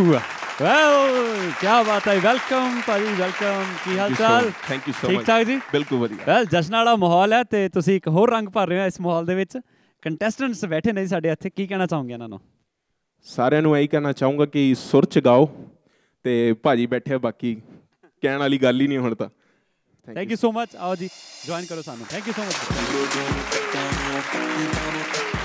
ਹੋਊਗਾ। ਵੈਲ ਕੀ ਬਾਤ ਹੈ, ਵੈਲਕਮ ਭਾਜੀ, ਵੈਲਕਮ। ਕੀ ਹਾਲ ਚਾਲ? ਥੈਂਕ ਯੂ ਸੋ ਠੀਕ ਠਾਕ ਜੀ? ਬਿਲਕੁਲ ਵਧੀਆ। ਵੈਲ ਜਸ਼ਨ ਵਾਲਾ ਮਾਹੌਲ ਹੈ ਤੇ ਤੁਸੀਂ ਇੱਕ ਹੋਰ ਰੰਗ ਭਰ ਰਹੇ ਹੋ ਇਸ ਮਾਹੌਲ ਦੇ ਵਿੱਚ। ਕੰਟੈਸਟੈਂਟਸ ਬੈਠੇ ਨੇ ਸਾਡੇ ਇੱਥੇ, ਕੀ ਕਹਿਣਾ ਚਾਹੋਗੇ ਇਹਨਾਂ ਨੂੰ? ਸਾਰਿਆਂ ਨੂੰ ਇਹੀ ਕਹਿਣਾ ਚਾਹੂੰਗਾ ਕਿ ਸੁਰ ਚ ਗਾਓ ਤੇ ਭਾਜੀ ਬੈਠੇ, ਬਾਕੀ ਕਹਿਣ ਵਾਲੀ ਗੱਲ ਹੀ ਨਹੀਂ ਹੁਣ ਤਾਂ। Thank you so much. ਆਓ ਜੀ ਜੁਆਇਨ ਕਰੋ ਸਾਨੂੰ। Thank you so much.